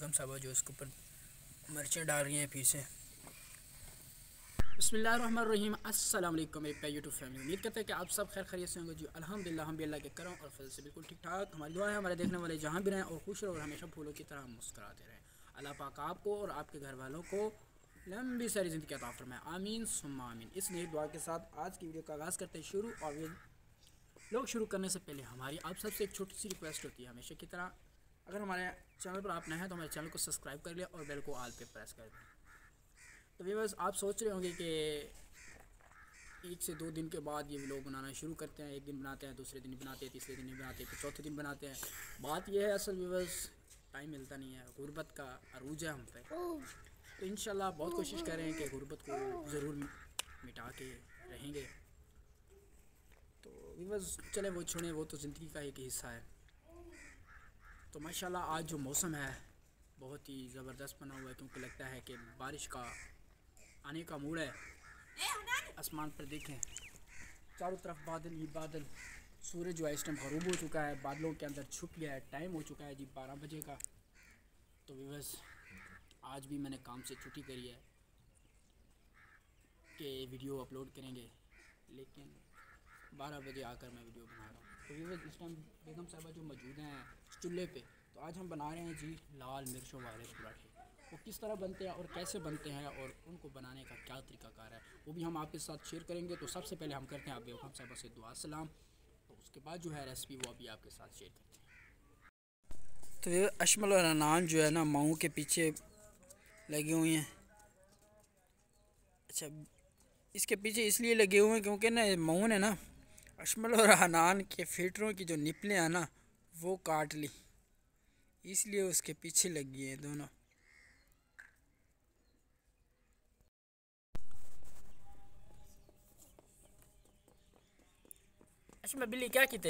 बेगम साहबा जो इसके ऊपर मिर्चें डाल रही हैं फिर से। बिस्मिल्लाहिर्रहमानिर्रहीम, अस्सलाम वालेकुम मेरी प्यारी यूट्यूब फैमिली। उम्मीद करते हैं कि आप सब खैर खैरियत से होंगे जी। अल्हम्दुलिल्लाह हम भी अल्लाह के करम और फजल से बिल्कुल ठीक ठाक। हमारी दुआ है हमारे देखने वाले जहाँ भी रहें और खुश रहें और हमेशा फूलों की तरह मुस्कुराते रहें। अल्लाह पाक आपको और आपके घर वालों को लंबी सारी ज़िंदगी अता फरमाए, आमीन सुम्मा आमीन। इस नई दुआ के साथ आज की वीडियो का आगाज़ करते हैं शुरू। और लोग शुरू करने से पहले हमारी आप सबसे एक छोटी सी रिक्वेस्ट होती है हमेशा की तरह, अगर हमारे चैनल पर आप नए हैं तो हमारे चैनल को सब्सक्राइब कर लें और बेल को ऑल पे प्रेस कर दें। तो व्यूअर्स, आप सोच रहे होंगे कि 1 से 2 दिन के बाद ये व्लॉग बनाना शुरू करते हैं। एक दिन बनाते हैं, दूसरे दिन बनाते हैं, तीसरे दिन बनाते हैं, फिर चौथे दिन बनाते हैं। बात यह है असल व्यूअर्स, टाइम मिलता नहीं है, गुर्बत का अरूज है हम पे। तो इंशाल्लाह बहुत कोशिश कर रहे हैं कि गुर्बत को ज़रूर मिटा के रहेंगे। तो व्यूअर्स चले वो छोड़ें, वो तो ज़िंदगी का एक हिस्सा है। तो माशाल्लाह आज जो मौसम है बहुत ही ज़बरदस्त बना हुआ है, क्योंकि लगता है कि बारिश का आने का मूड है। आसमान पर देखें, चारों तरफ बादल ही बादल। सूरज जो है इस टाइम ग़रूब हो चुका है, बादलों के अंदर छुप गया है। टाइम हो चुका है जी 12 बजे का। तो व्यूअर्स, आज भी मैंने काम से छुट्टी करी है कि वीडियो अपलोड करेंगे, लेकिन 12 बजे आकर मैं वीडियो बना रहा हूँ। तो व्यूअर्स, इस टाइम बेगम साहबा जो मौजूद हैं चूल्हे पे, तो आज हम बना रहे हैं जी लाल मिर्चों वाले पराठे। वो किस तरह बनते हैं और कैसे बनते हैं और उनको बनाने का क्या तरीक़ाकार है वो भी हम आपके साथ शेयर करेंगे। तो सबसे पहले हम करते हैं आप बेगम साहबा से दुआ सलाम, तो उसके बाद जो है रेसिपी वो अभी आपके साथ शेयर करते हैं। तो ये अशमल और अनान जो है ना माऊ के पीछे लगे हुए हैं। अच्छा, इसके पीछे इसलिए लगे हुए हैं क्योंकि ना माऊ ने ना अशमल और हनान के फिल्टरों की जो निपलें हैं ना वो काट ली, इसलिए उसके पीछे लगी हैं दोनों। अच्छा, मैं बिल्ली क्या कीते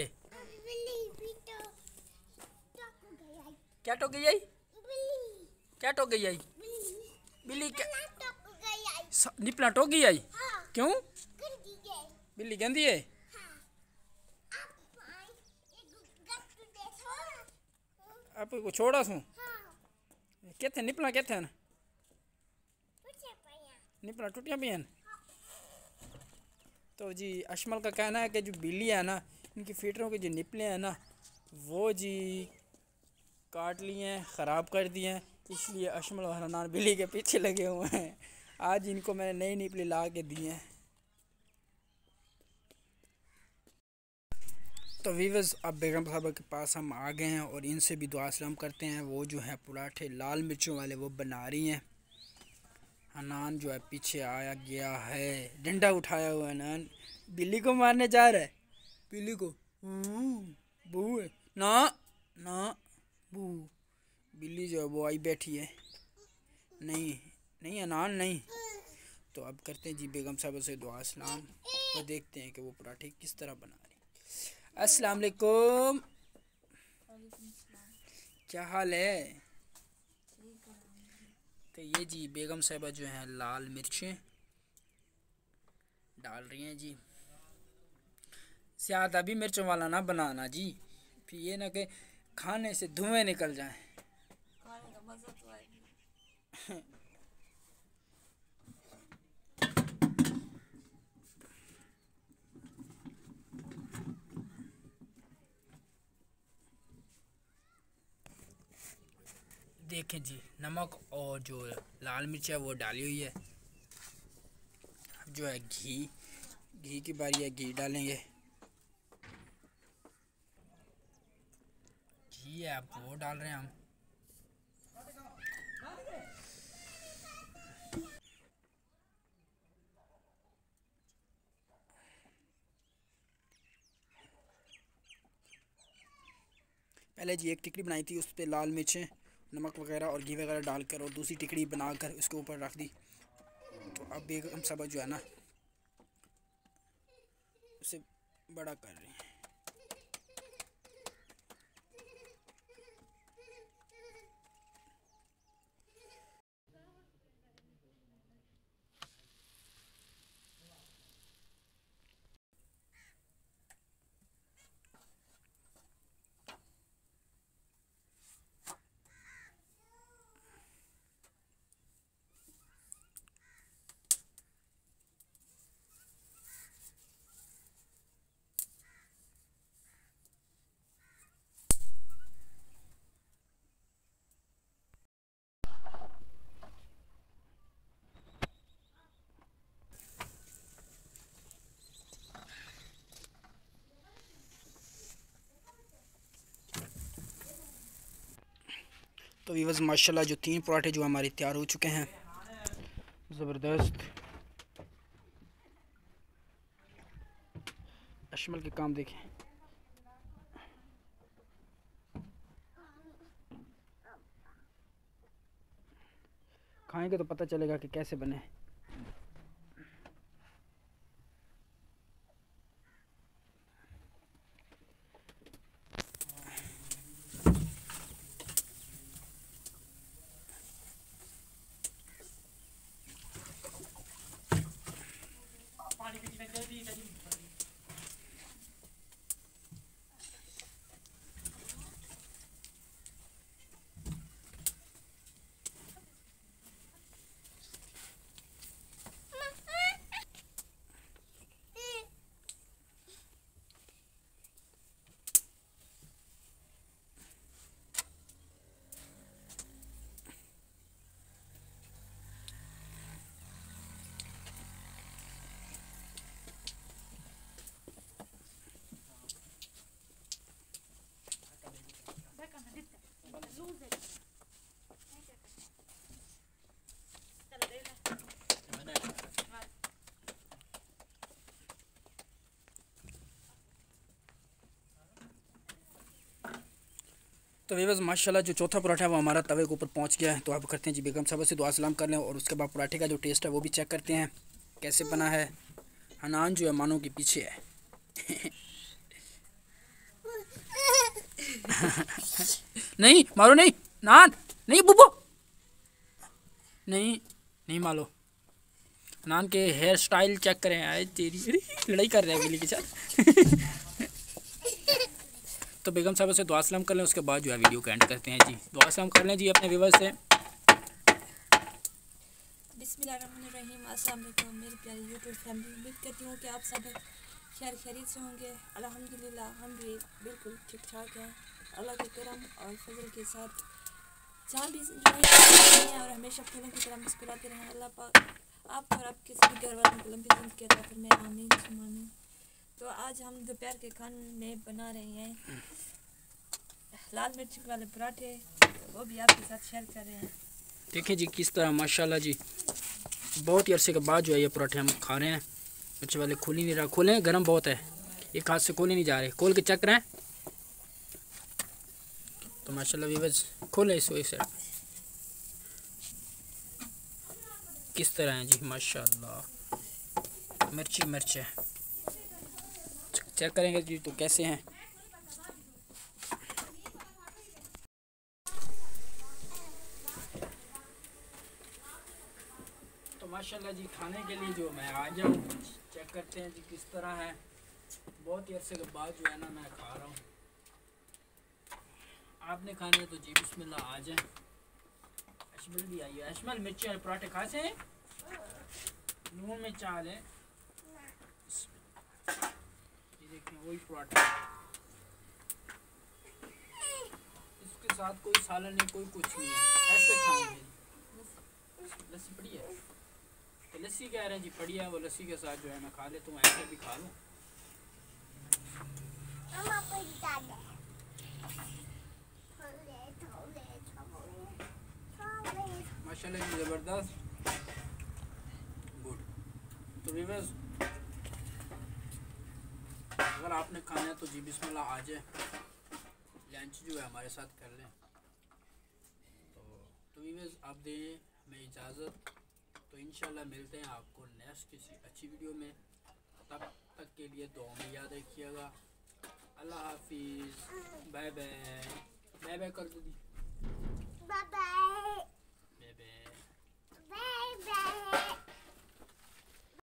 क्या टोक गई आई, क्या टोक गई आई बिल्ली क्या निपला टोक गई आई? क्यों बिल्ली गंदी है? आप को छोड़ा सू कहते निपला कहते निपला टूटिया भी हैं। तो जी अशमल का कहना है कि जो बिल्ली है ना इनकी फीटरों के जो निपले हैं ना वो जी काट लिए हैं, ख़राब कर दिए हैं, इसलिए अशमल और हनान बिल्ली के पीछे लगे हुए हैं। आज इनको मैंने नई निपले ला के दिए हैं। तो वीवर्स, अब बेगम साहबा के पास हम आ गए हैं और इनसे भी दुआ सलाम करते हैं। वो जो है पराठे लाल मिर्चों वाले वो बना रही हैं। हनान जो है पीछे आया गया है, डंडा उठाया हुआ हनान बिल्ली को मारने जा रहा है। बिल्ली को बू है ना ना बू। बिल्ली जो है वो आई बैठी है। नहीं नहीं हनान नहीं। तो अब करते हैं जी बेगम साहब से दुआ सलाम और देखते हैं कि वो पराठे किस तरह बना रही। अस्सलाम वालेकुम, क्या हाल है? तो ये जी बेगम साहबा जो है लाल मिर्चें डाल रही हैं जी। ज़्यादा भी मिर्चों वाला ना बनाना जी, फिर ये ना कि खाने से धुएं निकल जाएं। खाने का मज़ा तो आएगा। देखें जी, नमक और जो लाल मिर्च है वो डाली हुई है। अब जो है घी की बारी है, घी डालेंगे। घी है अब वो डाल रहे हैं हम। पहले जी एक टिकड़ी बनाई थी, उस पर लाल मिर्चें नमक वगैरह और घी वगैरह डालकर और दूसरी टिकड़ी बनाकर उसके ऊपर रख दी। तो अब बेगम साहबा जो है ना उसे बड़ा कर रहे हैं। तो वीवर्स माशाल्लाह जो 3 पराठे जो हमारे तैयार हो चुके हैं, ज़बरदस्त। अशमल के काम देखें। खाएंगे तो पता चलेगा कि कैसे बने। तो वीवर्स माशाल्लाह जो चौथा पराठा है वो हमारा तवे के ऊपर पहुंच गया है। तो आप करते हैं जी बेगम साहब से दुआ सलाम कर लें और उसके बाद पराठे का जो टेस्ट है वो भी चेक करते हैं कैसे बना है। हनान जो है मानो के पीछे है। नहीं मारो, नहीं नान, नहीं बुबो, नहीं नहीं मारो। नान के हेयर स्टाइल चेक करें। आए तेरी लड़ाई कर रहे हैं बिल्ली के साथ। तो बेगम साहब से दुआ सलाम कर लें, उसके बाद जो है वीडियो को एंड करते हैं जी। दुआ सलाम कर लें जी अपने व्यूअर्स से। बिस्मिल्लाहिर्रहमानिर्रहीम। अस्सलाम वालेकुम मेरी प्यारी यूट्यूब फैमिली। उम्मीद करती हूँ कि आप सब खैर खैरियत से होंगे। अल्हम्दुलिल्लाह हम भी बिल्कुल ठीक ठाक हैं, अल्लाह के करम और फजल के साथ। जहाँ भी हैं और हमेशा फूलों की तरह मुस्कुराते रहें। अल्लाह पाक आप और आपके सभी घर वालों को लंबी जिंदगी अता फरमाए, आमीन सुम्मा आमीन। तो आज हम दोपहर के खाने में बना रहे हैं लाल मिर्च वाले पराठे, वो भी आपके साथ शेयर कर रहे हैं। देखिए जी किस तरह माशाल्लाह जी बहुत ही अरसे के बाद जो है ये पराठे हम खा रहे हैं। मिर्च वाले खोल ही नहीं रहा, खोलें गर्म बहुत है, एक हाथ से खोल ही नहीं जा रहे, खोल के चेक करें। तो माशाल्लाह व्यूअर्स खोले इस वजह से किस तरह है जी माशाल्लाह, मिर्ची मिर्च है। चेक करेंगे जी तो कैसे हैं। तो माशाल्लाह जी खाने के लिए जो मैं आ जाऊँ, चेक करते हैं जी किस तरह है। बहुत ही अरसे के बाद जो है ना मैं खा रहा हूँ। आपने खाने हैं तो जी बिस्मिल्लाह आ जाए। अशमल भी आई है। अशमल मिर्ची वाले पराठे खा से नून में चाल है। ये देखिए वही पराठा, इसके साथ कोई सालन नहीं, कोई कुछ नहीं है, ऐसे खाएंगे। लस्सी पड़ी है तो लस्सी कह रहे हैं जी पड़ी है, वो लस्सी के साथ जो है मैं खा लेता हूँ, ऐसे भी खा लूँ। माशाल्लाह जी ज़बरदस्त गुड। तो व्यूअर्स अगर आपने खाना है तो जी बिस्मिल्लाह आ जाए, लंच जो है हमारे साथ कर लें। तो व्यूअर्स आप दें हमें इजाज़त। तो इंशाल्लाह मिलते हैं आपको नेक्स्ट किसी अच्छी वीडियो में। तब तक के लिए दुआ में याद रखिएगा। अल्लाह हाफिज़, बाय बाय। बाय बाय कर दो दी, बाय बाय बाय बाय।